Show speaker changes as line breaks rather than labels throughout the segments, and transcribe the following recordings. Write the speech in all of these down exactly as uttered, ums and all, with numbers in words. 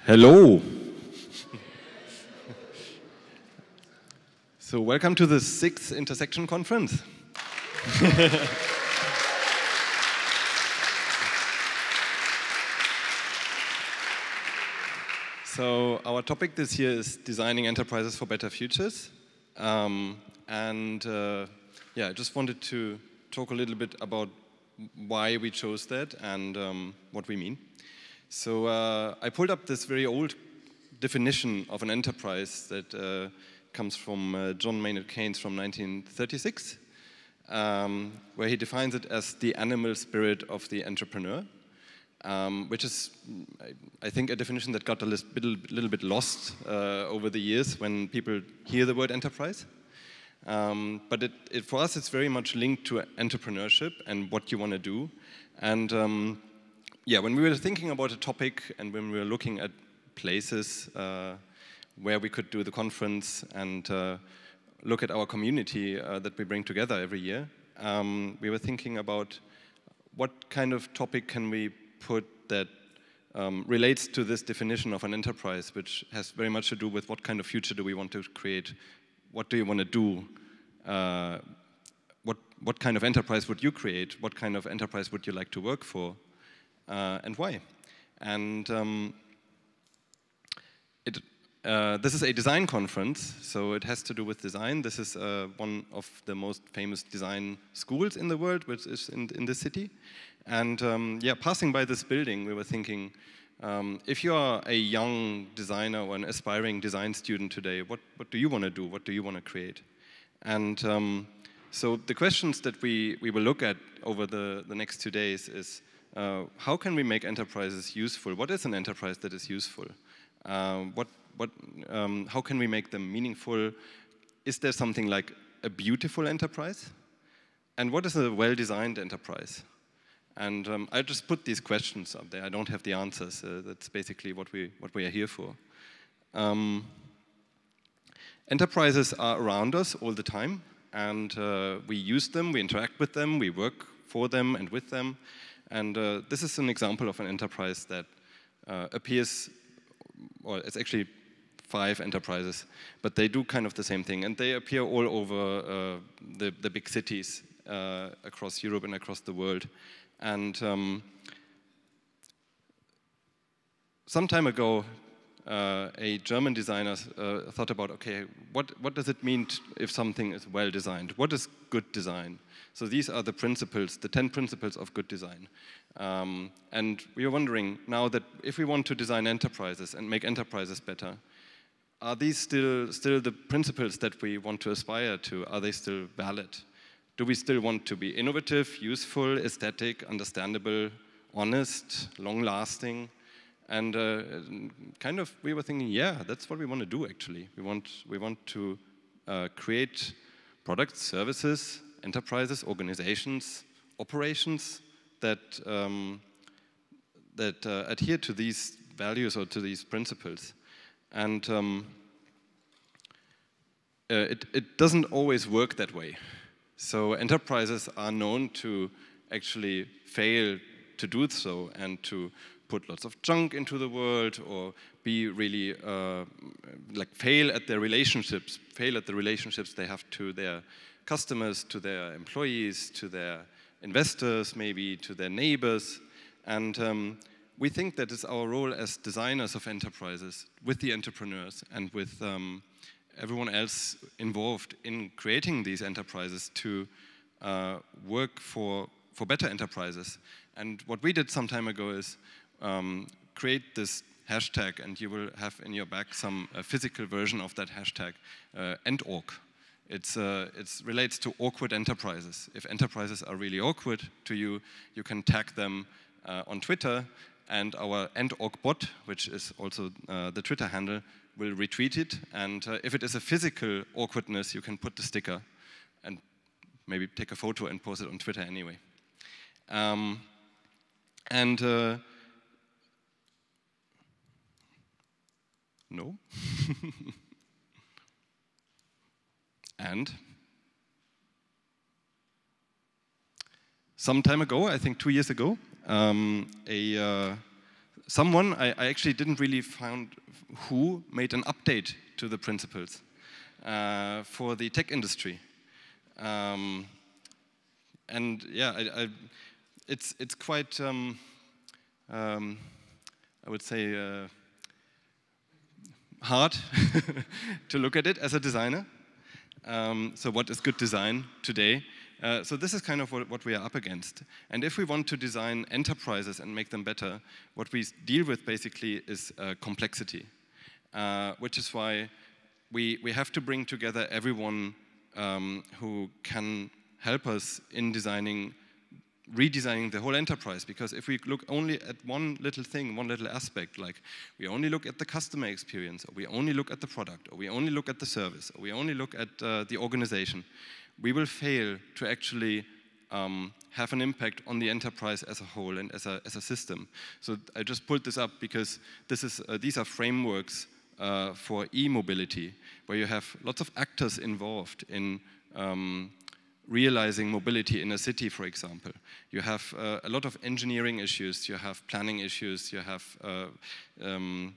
Hello. So welcome to the sixth Intersection Conference. So our topic this year is designing enterprises for better futures. Um, and uh, yeah, I just wanted to talk a little bit about why we chose that and um, what we mean. So uh, I pulled up this very old definition of an enterprise that uh, comes from uh, John Maynard Keynes from nineteen thirty-six, um, where he defines it as the animal spirit of the entrepreneur, um, which is, I, I think, a definition that got a little, little bit lost uh, over the years when people hear the word enterprise. Um, but it, it, for us, it's very much linked to entrepreneurship and what you want to do. And um, yeah, when we were thinking about a topic and when we were looking at places uh, where we could do the conference and uh, look at our community uh, that we bring together every year, um, we were thinking about what kind of topic can we put that um, relates to this definition of an enterprise, which has very much to do with what kind of future do we want to create, what do you want to do, uh, what, what kind of enterprise would you create, what kind of enterprise would you like to work for, uh, and why. And um, it, uh, this is a design conference, so it has to do with design. This is uh, one of the most famous design schools in the world, which is in, in this city. And um, yeah, passing by this building, we were thinking, um, if you are a young designer or an aspiring design student today, what, what do you want to do? What do you want to create? And um, so the questions that we, we will look at over the, the next two days is, uh, how can we make enterprises useful? What is an enterprise that is useful? Uh, what, what, um, how can we make them meaningful? Is there something like a beautiful enterprise? And what is a well-designed enterprise? And um, I just put these questions up there. I don't have the answers. Uh, that's basically what we, what we are here for. Um, enterprises are around us all the time, and uh, we use them, we interact with them, we work for them and with them. And uh, this is an example of an enterprise that uh, appears, or it's actually five enterprises, but they do kind of the same thing. And they appear all over uh, the, the big cities uh, across Europe and across the world. And um, some time ago, uh, a German designer uh, thought about, okay, what, what does it mean if something is well designed? What is good design? So these are the principles, the ten principles of good design. Um, and we are wondering now that if we want to design enterprises and make enterprises better, are these still, still the principles that we want to aspire to? Are they still valid? Do we still want to be innovative, useful, aesthetic, understandable, honest, long-lasting? And uh, kind of, we were thinking, yeah, that's what we want to do, actually. We want, we want to uh, create products, services, enterprises, organizations, operations that, um, that uh, adhere to these values or to these principles. And um, uh, it, it doesn't always work that way. So enterprises are known to actually fail to do so and to put lots of junk into the world or be really, uh, like fail at their relationships, fail at the relationships they have to their customers, to their employees, to their investors, maybe to their neighbors. And um, we think that it's our role as designers of enterprises with the entrepreneurs and with um, everyone else involved in creating these enterprises to uh, work for, for better enterprises. And what we did some time ago is um, create this hashtag, and you will have in your back some uh, physical version of that hashtag, uh, EndOrg. It's, uh, it's relates to awkward enterprises. If enterprises are really awkward to you, you can tag them uh, on Twitter, and our EndOrg bot, which is also uh, the Twitter handle, will retweet it. And uh, if it is a physical awkwardness, you can put the sticker and maybe take a photo and post it on Twitter anyway. Um, and uh, no. And some time ago, I think two years ago, um, a uh, someone, I, I actually didn't really find who made an update to the principles uh, for the tech industry. Um, and yeah, I, I, it's, it's quite, um, um, I would say, uh, hard to look at it as a designer. Um, so what is good design today? Uh, so this is kind of what, what we are up against. And if we want to design enterprises and make them better, what we deal with basically is uh, complexity, uh, which is why we, we have to bring together everyone um, who can help us in designing, redesigning the whole enterprise. Because if we look only at one little thing, one little aspect, like we only look at the customer experience, or we only look at the product, or we only look at the service, or we only look at uh, the organization, we will fail to actually um, have an impact on the enterprise as a whole and as a, as a system. So I just pulled this up because this is, uh, these are frameworks uh, for e-mobility, where you have lots of actors involved in um, realizing mobility in a city, for example. You have uh, a lot of engineering issues, you have planning issues, you have uh, um,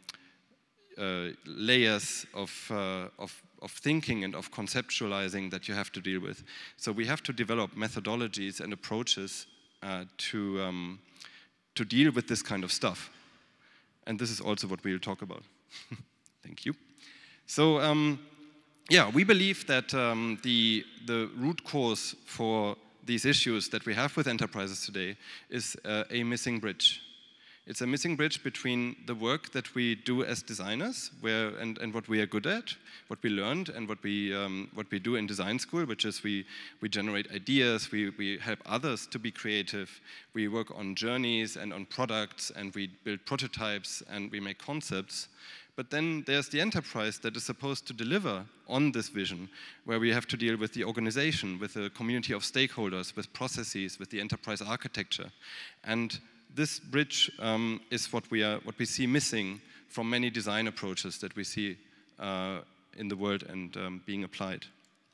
uh, layers of, uh, of of thinking and of conceptualizing that you have to deal with. So we have to develop methodologies and approaches uh, to, um, to deal with this kind of stuff. And this is also what we'll talk about. Thank you. So um, yeah, we believe that um, the, the root cause for these issues that we have with enterprises today is uh, a missing bridge. It's a missing bridge between the work that we do as designers, where and, and what we are good at, what we learned, and what we um, what we do in design school, which is we we generate ideas, we we help others to be creative, we work on journeys and on products, and we build prototypes and we make concepts. But then there's the enterprise that is supposed to deliver on this vision, where we have to deal with the organization, with a community of stakeholders, with processes, with the enterprise architecture, and this bridge um, is what we, are, what we see missing from many design approaches that we see uh, in the world and um, being applied.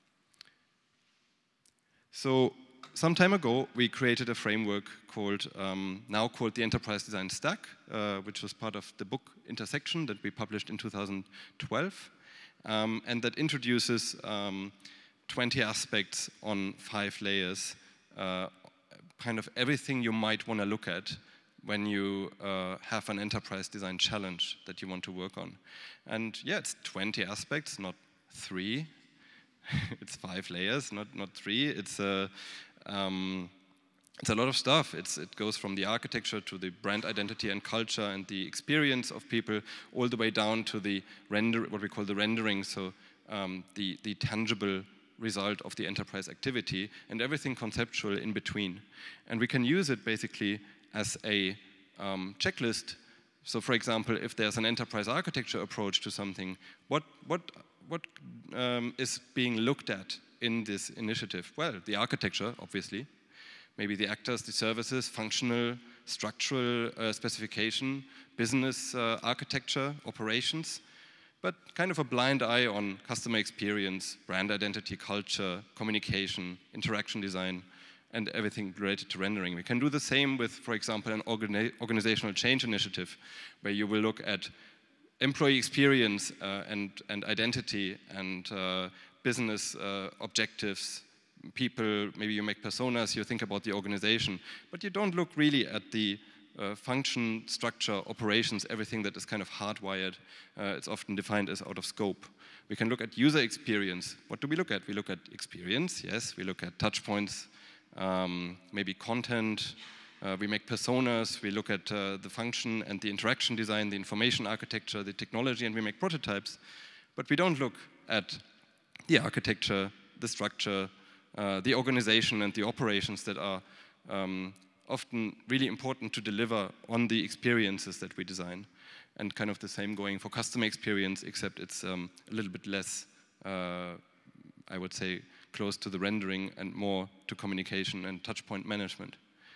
So some time ago, we created a framework called, um, now called the Enterprise Design Stack, uh, which was part of the book Intersection that we published in two thousand twelve, um, and that introduces um, twenty aspects on five layers, uh, kind of everything you might want to look at when you uh, have an enterprise design challenge that you want to work on. And yeah, it's twenty aspects, not three. It's five layers, not, not three. It's a, um, it's a lot of stuff. It's, it goes from the architecture to the brand identity and culture and the experience of people, all the way down to the render, what we call the rendering, so um, the, the tangible result of the enterprise activity, and everything conceptual in between. And we can use it basically as a um, checklist. So for example, if there's an enterprise architecture approach to something, what, what, what um, is being looked at in this initiative? Well, the architecture, obviously, maybe the actors, the services, functional, structural uh, specification, business uh, architecture, operations, but kind of a blind eye on customer experience, brand identity, culture, communication, interaction design, and everything related to rendering. We can do the same with, for example, an organi organizational change initiative, where you will look at employee experience uh, and, and identity and uh, business uh, objectives, people, maybe you make personas, you think about the organization, but you don't look really at the uh, function, structure, operations, everything that is kind of hardwired. Uh, it's often defined as out of scope. We can look at user experience. What do we look at? We look at experience, yes. We look at touch points, um, maybe content. Uh, we make personas. We look at uh, the function and the interaction design, the information architecture, the technology, and we make prototypes. But we don't look at the architecture, the structure, uh, the organization, and the operations that are um, often really important to deliver on the experiences that we design. And kind of the same going for customer experience, except it's um, a little bit less, uh, I would say, close to the rendering and more to communication and touchpoint management.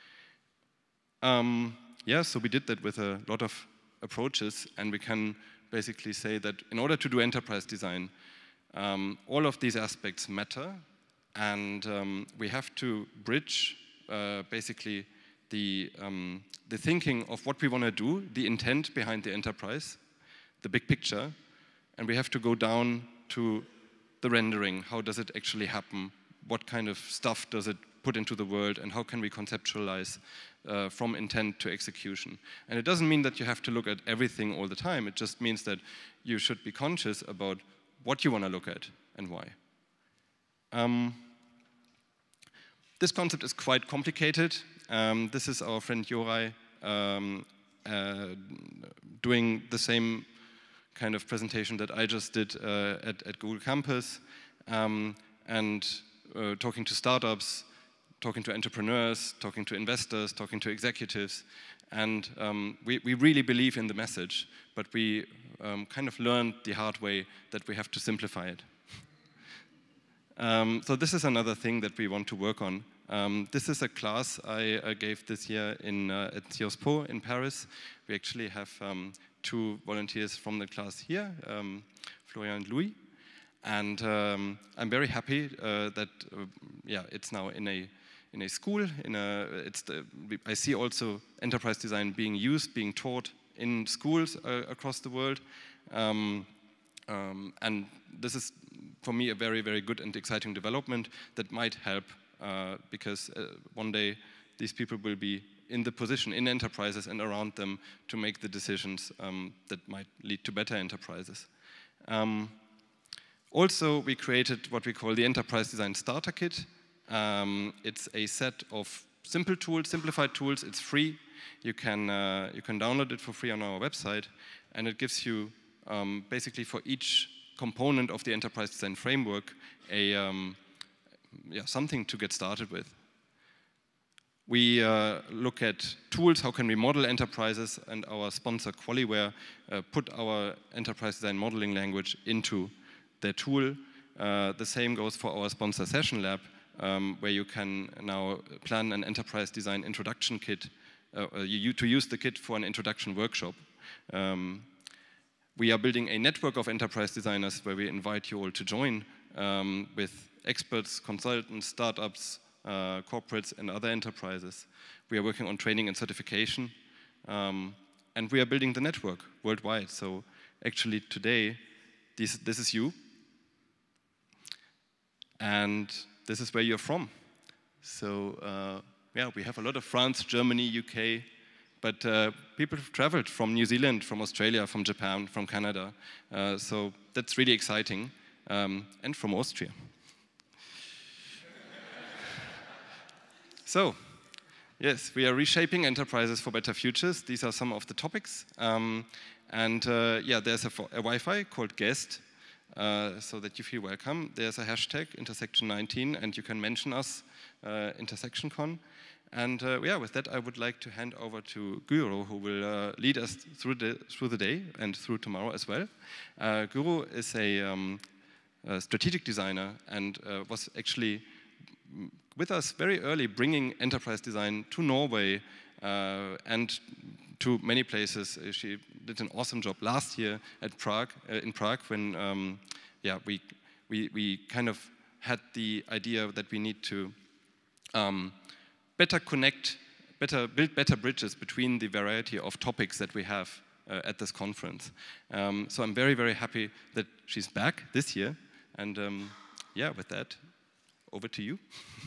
Um, yeah, so we did that with a lot of approaches, and we can basically say that in order to do enterprise design, um, all of these aspects matter, and um, we have to bridge uh, basically the, um, the thinking of what we want to do, the intent behind the enterprise, the big picture, and we have to go down to the rendering. How does it actually happen? What kind of stuff does it put into the world, and how can we conceptualize uh, from intent to execution? And it doesn't mean that you have to look at everything all the time. It just means that you should be conscious about what you want to look at and why. Um, this concept is quite complicated. Um, this is our friend Jorai um, uh, doing the same kind of presentation that I just did uh, at, at Google Campus, um, and uh, talking to startups, talking to entrepreneurs, talking to investors, talking to executives. And um, we, we really believe in the message, but we um, kind of learned the hard way that we have to simplify it. um, so this is another thing that we want to work on. Um, this is a class I, I gave this year in, uh, at Sciences Po in Paris. We actually have um, two volunteers from the class here, um, Florian and Louis. And um, I'm very happy uh, that uh, yeah, it's now in a in a school. In a, it's the, I see also enterprise design being used, being taught in schools uh, across the world. Um, um, and this is, for me, a very, very good and exciting development that might help uh, because uh, one day these people will be in the position in enterprises and around them to make the decisions um, that might lead to better enterprises. Um, also, we created what we call the Enterprise Design Starter Kit. Um, it's a set of simple tools, simplified tools. It's free. You can, uh, you can download it for free on our website, and it gives you um, basically for each component of the enterprise design framework a, um, yeah, something to get started with. We uh, look at tools, how can we model enterprises, and our sponsor Qualiware uh, put our enterprise design modeling language into their tool. Uh, the same goes for our sponsor Session Lab, um, where you can now plan an enterprise design introduction kit, uh, you, to use the kit for an introduction workshop. Um, we are building a network of enterprise designers where we invite you all to join um, with experts, consultants, startups, Uh, corporates and other enterprises. We are working on training and certification, um, and we are building the network worldwide. So actually today, this, this is you, and this is where you're from. So uh, yeah, we have a lot of France, Germany, U K, but uh, people have traveled from New Zealand, from Australia, from Japan, from Canada. Uh, so that's really exciting, um, and from Austria. So, yes, we are reshaping enterprises for better futures. These are some of the topics. Um, and uh, yeah, there's a, a Wi-Fi called Guest, uh, so that you feel welcome. There's a hashtag, intersection nineteen, and you can mention us, uh, IntersectionCon. And uh, yeah, with that, I would like to hand over to Guru, who will uh, lead us through the, through the day and through tomorrow as well. Uh, Guru is a, um, a strategic designer and uh, was actually with us very early, bringing enterprise design to Norway uh, and to many places. She did an awesome job last year at Prague, uh, in Prague, when um, yeah, we, we, we kind of had the idea that we need to um, better connect, better build better bridges between the variety of topics that we have uh, at this conference. Um, so I'm very, very happy that she's back this year. And um, yeah, with that, over to you.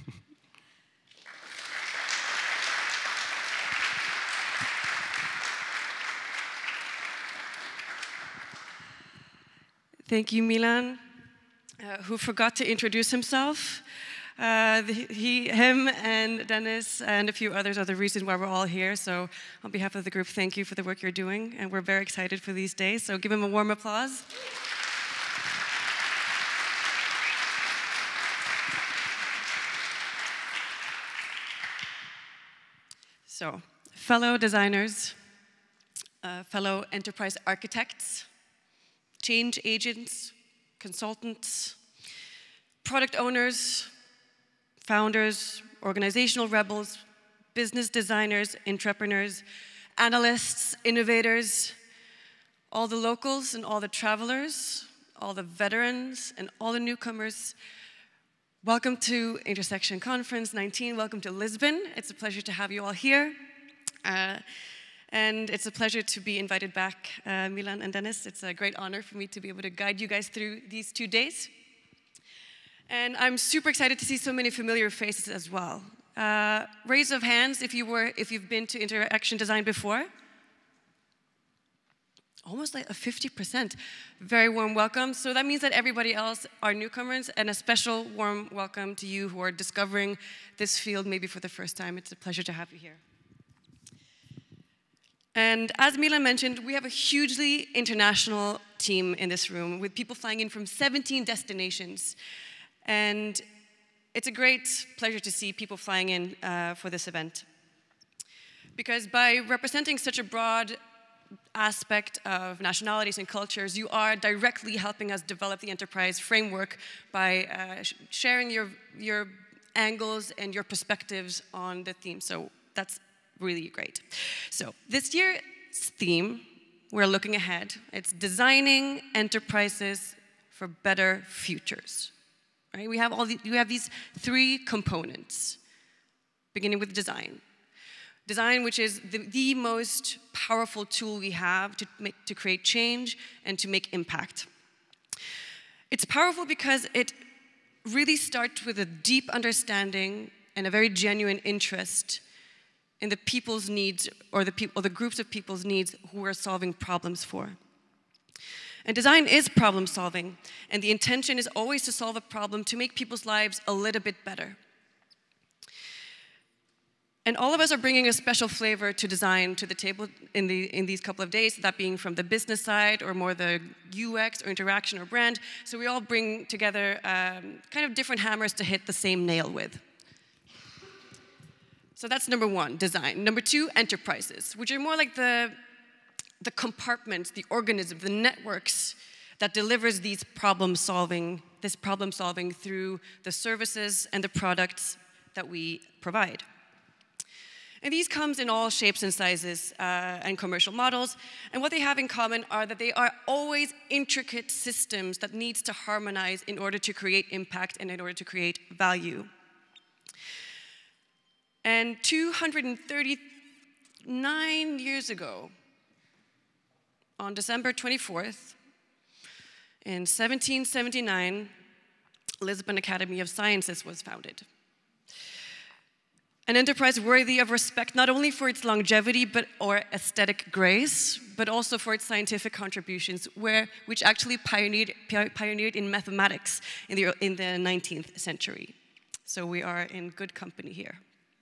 Thank you, Milan, uh, who forgot to introduce himself. Uh, the, he, him and Dennis and a few others are the reason why we're all here. So on behalf of the group, thank you for the work you're doing. And we're very excited for these days. So give him a warm applause. So, fellow designers, uh, fellow enterprise architects, change agents, consultants, product owners, founders, organizational rebels, business designers, entrepreneurs, analysts, innovators, all the locals and all the travelers, all the veterans and all the newcomers, Welcome to Intersection Conference nineteen. Welcome to Lisbon. It's a pleasure to have you all here. Uh, and it's a pleasure to be invited back, uh, Milan and Dennis. It's a great honor for me to be able to guide you guys through these two days. And I'm super excited to see so many familiar faces as well. Uh, raise of hands if, you were, if you've been to Interaction Design before. Almost like a fifty percent. Very warm welcome. So that means that everybody else are newcomers, and a special warm welcome to you who are discovering this field maybe for the first time. It's a pleasure to have you here. And as Milan mentioned, we have a hugely international team in this room with people flying in from seventeen destinations. And it's a great pleasure to see people flying in uh, for this event. Because by representing such a broad aspect of nationalities and cultures, you are directly helping us develop the enterprise framework by uh, sh sharing your, your angles and your perspectives on the theme. So that's really great. So this year's theme, we're looking ahead. It's designing enterprises for better futures. Right? We have all the, we have these three components, beginning with design. Design, which is the, the most powerful tool we have to, make, to create change and to make impact. It's powerful because it really starts with a deep understanding and a very genuine interest in the people's needs, or the, peop or the groups of people's needs who we're solving problems for. And design is problem solving, and the intention is always to solve a problem to make people's lives a little bit better. And all of us are bringing a special flavor to design to the table in, the, in these couple of days, that being from the business side or more the U X or interaction or brand. So we all bring together um, kind of different hammers to hit the same nail with. So that's number one, design. Number two, enterprises, which are more like the, the compartments, the organisms, the networks that delivers these problem solving, this problem solving through the services and the products that we provide. And these comes in all shapes and sizes uh, and commercial models. And what they have in common are that they are always intricate systems that needs to harmonize in order to create impact and in order to create value. And two hundred thirty-nine years ago, on December twenty-fourth, in seventeen seventy-nine, Lisbon Academy of Sciences was founded. An enterprise worthy of respect not only for its longevity but, or aesthetic grace, but also for its scientific contributions, where, which actually pioneered, pioneered in mathematics in the, in the nineteenth century. So we are in good company here.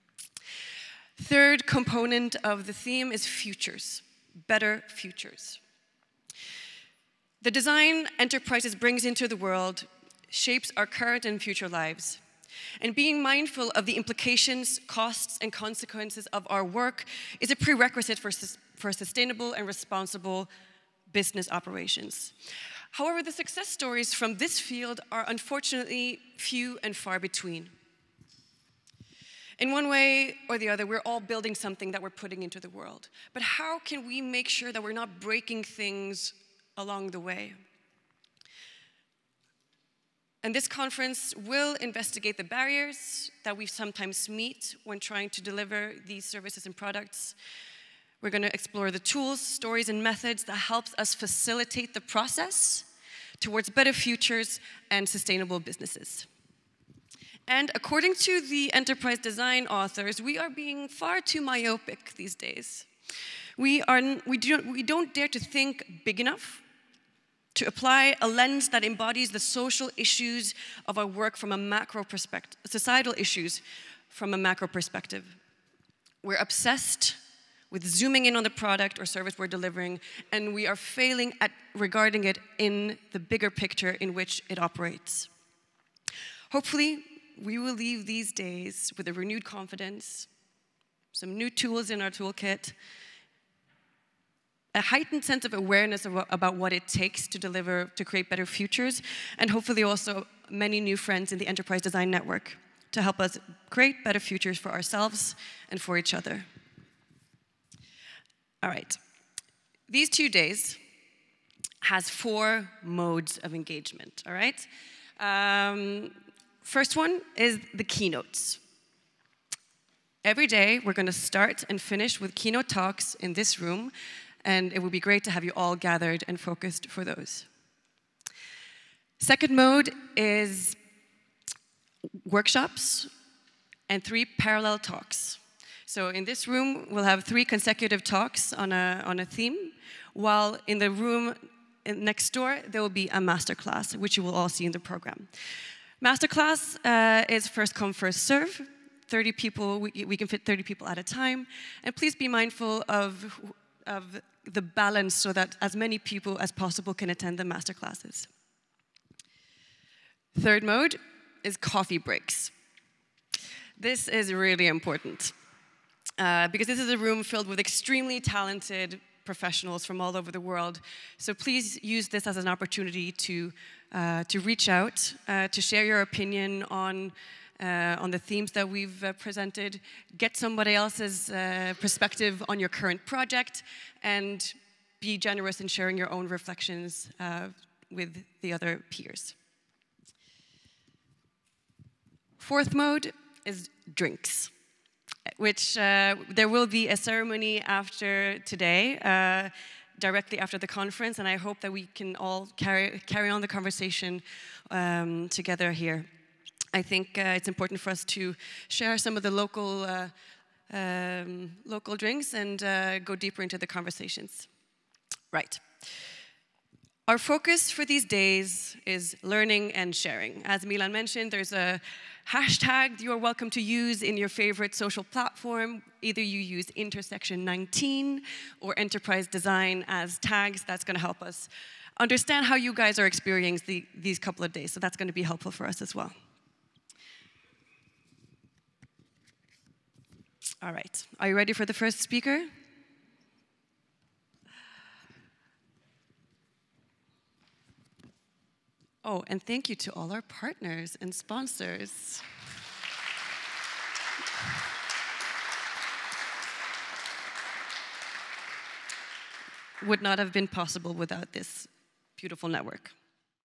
Third component of the theme is futures, better futures. The design enterprises brings into the world shapes our current and future lives. And being mindful of the implications, costs, and consequences of our work is a prerequisite for, for sustainable and responsible business operations. However, the success stories from this field are unfortunately few and far between. In one way or the other, we're all building something that we're putting into the world. But how can we make sure that we're not breaking things along the way? And this conference will investigate the barriers that we sometimes meet when trying to deliver these services and products. We're going to explore the tools, stories, and methods that helps us facilitate the process towards better futures and sustainable businesses. And according to the enterprise design authors, we are being far too myopic these days. We, are, we, do, we don't dare to think big enough, to apply a lens that embodies the social issues of our work from a macro perspective, societal issues from a macro perspective. We're obsessed with zooming in on the product or service we're delivering, and we are failing at regarding it in the bigger picture in which it operates. Hopefully, we will leave these days with a renewed confidence, some new tools in our toolkit, a heightened sense of awareness of, about what it takes to deliver, to create better futures, and hopefully also many new friends in the Enterprise Design Network to help us create better futures for ourselves and for each other. All right. These two days has four modes of engagement, all right? Um, First one is the keynotes. Every day, we're going to start and finish with keynote talks in this room, and it would be great to have you all gathered and focused for those. Second mode is workshops and three parallel talks. So in this room, we'll have three consecutive talks on a, on a theme, while in the room next door, there will be a masterclass, which you will all see in the program. Masterclass uh, is first come, first serve. thirty people, we, we can fit thirty people at a time. And please be mindful of, of the balance so that as many people as possible can attend the masterclasses. Third mode is coffee breaks. This is really important uh, because this is a room filled with extremely talented professionals from all over the world. So please use this as an opportunity to, uh, to reach out, uh, to share your opinion on, uh, on the themes that we've uh, presented, get somebody else's uh, perspective on your current project, and be generous in sharing your own reflections uh, with the other peers. Fourth mode is drinks, which uh, there will be a ceremony after today, uh, directly after the conference, and I hope that we can all carry, carry on the conversation um, together here. I think uh, it's important for us to share some of the local, uh, um, local drinks and uh, go deeper into the conversations. Right. Our focus for these days is learning and sharing. As Milan mentioned, there's a hashtag you are welcome to use in your favorite social platform. Either you use intersection nineteen or enterprise design as tags. That's going to help us understand how you guys are experiencing the, these couple of days. So that's going to be helpful for us as well. All right. Are you ready for the first speaker? Oh, and thank you to all our partners and sponsors. Would not have been possible without this beautiful network.